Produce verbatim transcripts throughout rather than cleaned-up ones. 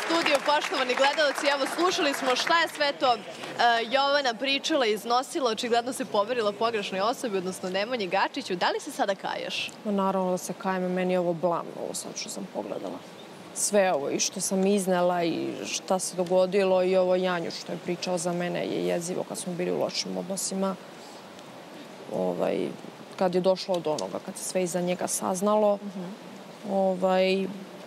studiju, poštovani gledalci. Evo, slušali smo šta je sve to Jovana pričala i iznosila. Očigledno se poverila pogrešnoj osobi, odnosno Nemanji Gačiću. Da li se sada kaješ? Naravno da se kajem. Meni je ovo blamno, ovo sad što sam pogledala. Sve ovo i što sam iznela i šta se dogodilo i ovo Janju što je pričao za mene je jezivo kad smo bili u lošim odnosima. Ovaj, kad je došlo od onoga, kad se sve iza njega saznalo. Ovaj,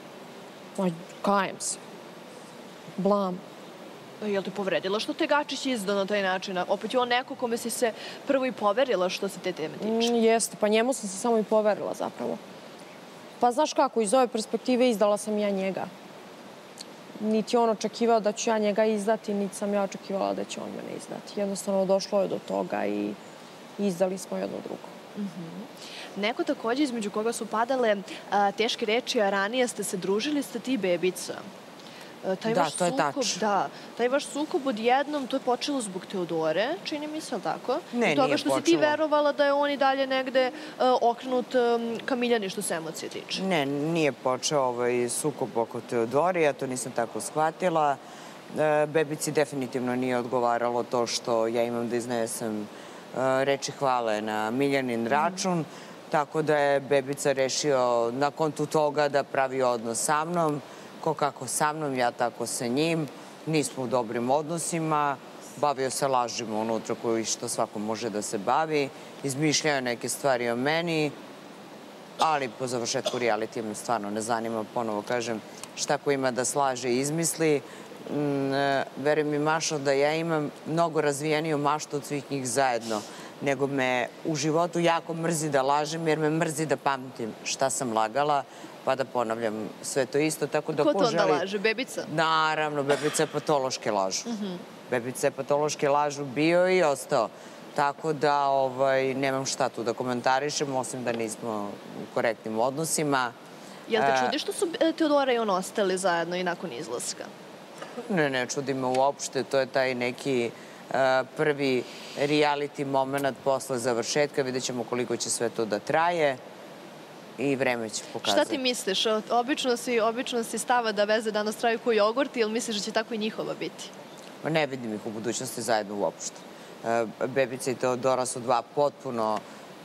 kajem se. Blam. Je li te povredila što te Gačić izdao na taj način? Opet je on neko kome si se prvo i poverila što se te teme tiče. Jeste, pa njemu sam se samo i poverila zapravo. Pa znaš kako, iz ove perspektive izdala sam ja njega. Niti on očekivao da ću ja njega izdati, niti sam ja očekivala da će on mene izdati. Jednostavno došlo je do toga i izdali smo jedno drugo. Neko takođe između koga su padale teške reči, a ranije ste se družili, ste ti Bebica. Da, to je tačno. Da, taj vaš sukob odjednom, to je počelo zbog Teodore, čini mi se, ali tako? Ne, nije počelo. I toga što si ti verovala da je on i dalje negde okrenut ka Miljani što se emocije tiče. Ne, nije počeo ovaj sukob oko Teodore, ja to nisam tako shvatila. Bebici definitivno nije odgovaralo to što ja imam da iznesem reči hvale na Miljanin račun, tako da je Bebica rešio na kontu toga da pravi odnos sa mnom. Ko kako sa mnom, ja tako sa njim. Nismo u dobrim odnosima. Bavio se lažima unutra koji što svako može da se bavi. Izmišljaju neke stvari o meni, ali po završetku realitija me stvarno ne zanima. Ponovo kažem, šta ko ima da slaže i izmisli. Veruj mi, Mašo, da ja imam mnogo razvijeniju maštu od svih njih zajedno, nego me u životu jako mrzi da lažem, jer me mrzi da pamtim šta sam lagala, pa da ponavljam sve to isto. Tako da ko to onda laže? Bebica? Naravno, Bebica je patološke lažu. Bebica je patološke lažu bio i ostao. Tako da nemam šta tu da komentarišem, osim da nismo u korektnim odnosima. Jel te čudi što su Teodora i on ostali zajedno i nakon izlaska? Ne, ne čudi me uopšte. To je taj neki prvi reality moment posle završetka. Vidjet ćemo koliko će sve to da traje i vreme će pokazati. Šta ti misliš? Obično si stava da veze danas traju ko jogurt ili misliš da će tako i njihova biti? Ne vidim ih u budućnosti zajedno uopšte. Bebica i Teodora su dva potpuno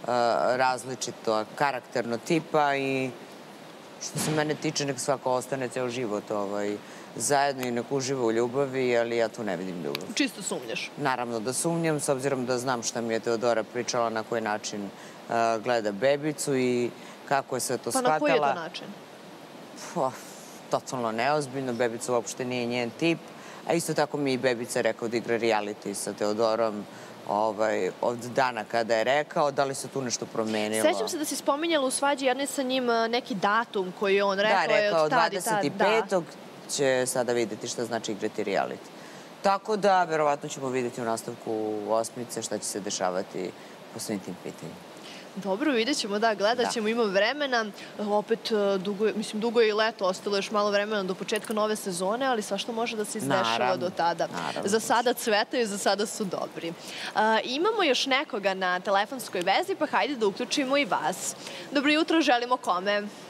različito karakterno tipa i što se mene tiče, nek svako ostane ceo život zajedno i nek uživa u ljubavi, ali ja tu ne vidim ljubav. Čisto sumnjaš? Naravno da sumnjam, s obzirom da znam šta mi je Teodora pričala, na koji način gleda Bebicu i kako je sve to shvatala. Pa na koji je to način? Totalno neozbiljno, Bebica uopšte nije njen tip, a isto tako mi i Bebica rekao da igra reality sa Teodorom od dana kada je rekao, da li se tu nešto promenilo. Sećam se da si spominjala u svađi jednoj sa njim neki datum koji je on rekao. Da, rekao dvadeset petog će sada vidjeti šta znači igrati reality. Tako da, verovatno ćemo vidjeti u nastavku osmice šta će se dešavati po svim tim pitanjima. Dobro, vidjet ćemo, da, gledat ćemo, ima vremena. Opet, mislim, dugo je i leto, ostalo još malo vremena do početka nove sezone, ali svašta može da se izdešava do tada. Za sada cvetaju, za sada su dobri. Imamo još nekoga na telefonskoj vezi, pa hajde da uključimo i vas. Dobro jutro, želimo kome?